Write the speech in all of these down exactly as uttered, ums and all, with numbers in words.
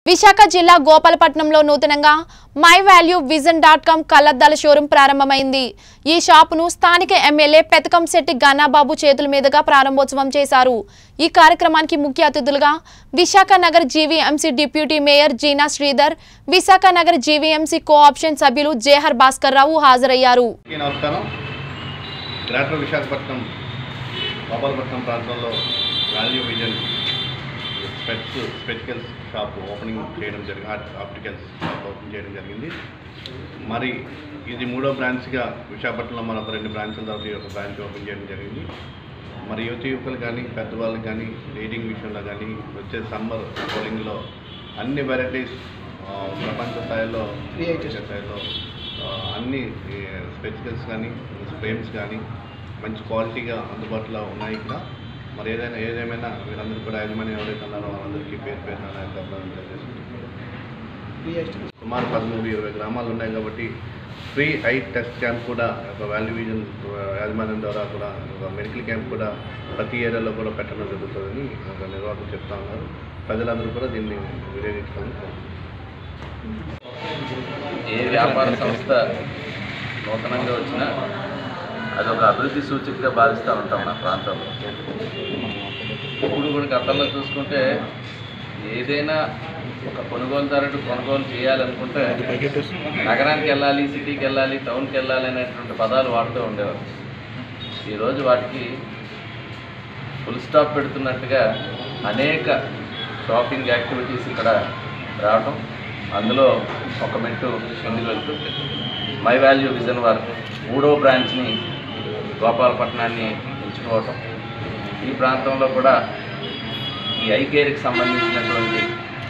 విశాఖ జిల్లా గోపాలపట్నంలో నూతనంగా My Value Vision dot com కళ్లద్దాల షోరూం ప్రారంభమైంది. ఈ షాపును స్థానిక ఎమ్మెల్యే పెతకంశెట్టి గన్నాబాబు చేతుల మీదుగా ప్రారంభోత్సవం చేశారు. ఈ కార్యక్రమానికి ముఖ్య అతిథులుగా Visakha Nagar GVMC deputy mayor Jeena Sridhar, Visakha Nagar GVMC co-option సభ్యులు జేహర్ భాస్కర్ రావు హాజరయ్యారు. గ్రేటర్ విశాఖపట్నం గోపాలపట్నం ప్రాంతంలో Value Vision specs spectacles shop opening చేయడం జరిగింది. ఆప్టికల్స్ షాప్ ఓపెన్ చేయడం జరిగింది. మరి ఇది మూడో బ్రాంచ్గా విశాఖపట్నంలో మన ఒక రెండు బ్రాంచ్ల తర్వాత ఒక బ్రాంచ్ ఓపెన్ చేయడం జరిగింది. మరి యువత యువకులు కానీ పెద్దవాళ్ళకి కానీ రీడింగ్ విషయంలో కానీ వచ్చే సమ్మర్ పోలింగ్లో అన్ని వెరైటీస్ ప్రపంచ స్థాయిలో స్థాయిలో అన్ని స్పెటికల్స్ కానీ ఫ్రేమ్స్ కానీ మంచి క్వాలిటీగా అందుబాటులో ఉన్నాయి. ఇక్కడ మరి ఏదైనా ఏదేమైనా వీళ్ళందరూ కూడా యజమాని ఎవరైతే ఉన్నారో వాళ్ళందరికీ పేరు పేరు సుమారు పదమూడు ఇరవై గ్రామాలు ఉన్నాయి కాబట్టి ఫ్రీ ఐ టెస్ట్ క్యాంప్ కూడా ఒక వాల్యూ విజన్ యాజమాన్యం ద్వారా కూడా ఒక మెడికల్ క్యాంప్ కూడా ప్రతి ఏరియాలో కూడా పెట్టడం జరుగుతుందని ఒక నిర్వాహకులు చెప్తా ఉన్నారు. ప్రజలందరూ కూడా దీన్ని వినియోగించుకోవాలని ఏ వ్యాపార సంస్థ నూతనంగా వచ్చినా అదొక అభివృద్ధి సూచికగా భావిస్తూ ఉంటాం మన ప్రాంతంలో. ఇప్పుడు కూడా గతంలో చూసుకుంటే ఏదైనా ఒక కొనుగోలుదారుడు కొనుగోలు చేయాలనుకుంటే నగరానికి వెళ్ళాలి, సిటీకి వెళ్ళాలి, టౌన్కి వెళ్ళాలి అనేటువంటి పదాలు వాడుతూ ఉండేవారు. ఈరోజు వాటికి ఫుల్ స్టాప్ పెడుతున్నట్టుగా అనేక షాపింగ్ యాక్టివిటీస్ ఇక్కడ రావటం, అందులో ఒక మెట్టు ముందుకు వెళ్తుంది. మై వాల్యూ విజన్ వారు మూడో బ్రాంచ్ని గోపాలపట్నాన్ని ఎంచుకోవటం, ఈ ప్రాంతంలో కూడా ఈ ఐ కేర్కి సంబంధించినటువంటి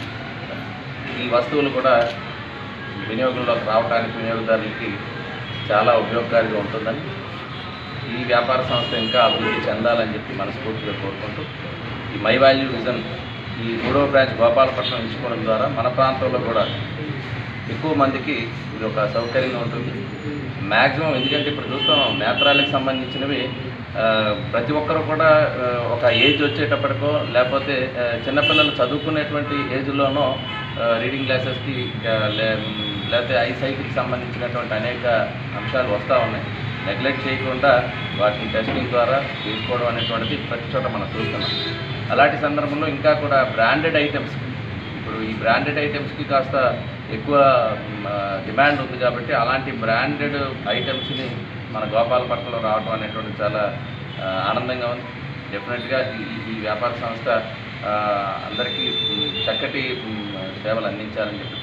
ఈ వస్తువులు కూడా వినియోగంలోకి రావడానికి వినియోగదారులకి చాలా ఉపయోగకారిగా ఉంటుందని, ఈ వ్యాపార సంస్థ ఇంకా అభివృద్ధి చెందాలని చెప్పి మనస్ఫూర్తిగా కోరుకుంటూ ఈ మై వాల్యూ విజన్ ఈ మూడో బ్రాంచ్ గోపాలపట్నం ఎంచుకోవడం ద్వారా మన ప్రాంతంలో కూడా ఎక్కువ మందికి ఇది ఒక సౌకర్యంగా ఉంటుంది. మ్యాక్సిమం ఎందుకంటే ఇప్పుడు చూస్తాం నేత్రాలకు సంబంధించినవి ప్రతి ఒక్కరు కూడా ఒక ఏజ్ వచ్చేటప్పటికో లేకపోతే చిన్నపిల్లలు చదువుకునేటువంటి ఏజ్లోనో రీడింగ్ గ్లాసెస్కి లేకపోతే ఐ సైట్కి సంబంధించినటువంటి అనేక అంశాలు వస్తూ ఉన్నాయి. నెగ్లెక్ట్ చేయకుండా వాటిని టెస్టింగ్ ద్వారా తీసుకోవడం అనేటువంటిది ప్రతి చోట మనం చూస్తున్నాం. అలాంటి సందర్భంలో ఇంకా కూడా బ్రాండెడ్ ఐటమ్స్, ఇప్పుడు ఈ బ్రాండెడ్ ఐటమ్స్కి కాస్త ఎక్కువ డిమాండ్ ఉంది కాబట్టి అలాంటి బ్రాండెడ్ ఐటమ్స్ని మన గోపాలపట్నంలో రావడం అనేటువంటి చాలా ఆనందంగా ఉంది. డెఫినెట్గా ఈ ఈ వ్యాపార సంస్థ అందరికీ చక్కటి సేవలు అందించాలని చెప్పి.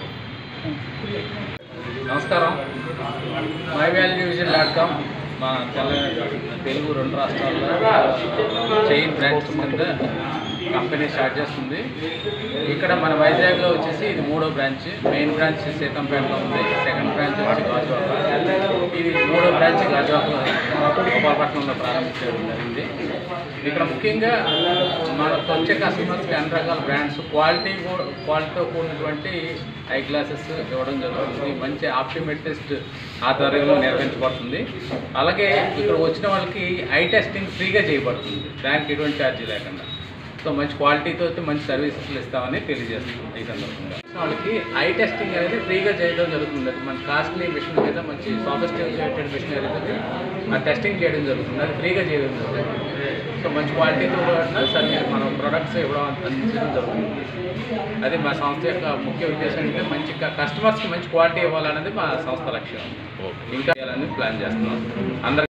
నమస్కారం. My Value Vision dot com మా తెలుగు రెండు రాష్ట్రాల్లో చైన్ బ్రాంచ్ కింద కంపెనీ స్టార్ట్ చేస్తుంది. ఇక్కడ మన వైజాగ్లో వచ్చేసి ఇది మూడో బ్రాంచ్. మెయిన్ బ్రాంచ్ సీతంపేటలో ఉంది, సెకండ్ బ్రాంచ్ వచ్చి గాజువాక, ఇది మూడో బ్రాంచ్ గాజువాకలో గోపాలపట్నంలో ప్రారంభించడం జరిగింది. ఇక్కడ ముఖ్యంగా మనకు వచ్చే కస్టమర్స్కి అన్ని రకాల బ్రాండ్స్ క్వాలిటీ క్వాలిటీతో కూడినటువంటి ఐ గ్లాసెస్ ఇవ్వడం జరుగుతుంది. మంచి ఆప్టిమెట్రిస్ట్ ఆధ్వర్యంలో నిర్వహించబడుతుంది. అలాగే ఇక్కడ వచ్చిన వాళ్ళకి ఐ టెస్టింగ్ ఫ్రీగా చేయబడుతుంది, దానికి ఎటువంటి ఛార్జీ లేకుండా. సో మంచి క్వాలిటీతో మంచి సర్వీసెస్లు ఇస్తామని తెలియజేస్తున్నాం. ఈ సందర్భంగా వాళ్ళకి ఐ టెస్టింగ్ అనేది ఫ్రీగా చేయడం జరుగుతుంది. అది మన కాస్ట్లీ మిషన్ మీద మంచి సాఫిస్టికేటెడ్ మిషనరీతో ఆ టెస్టింగ్ చేయడం జరుగుతుంది, అది ఫ్రీగా చేయడం జరుగుతుంది. సో మంచి క్వాలిటీతో సర్వీస్ మనం ప్రొడక్ట్స్ ఇవ్వడం అందించడం జరుగుతుంది. అది మా సంస్థ యొక్క ముఖ్య ఉద్దేశం. అంటే మంచి కస్టమర్స్కి మంచి క్వాలిటీ ఇవ్వాలనేది మా సంస్థ లక్ష్యం. ఇంకా చేయాలని ప్లాన్ చేస్తున్నాం. అందరికీ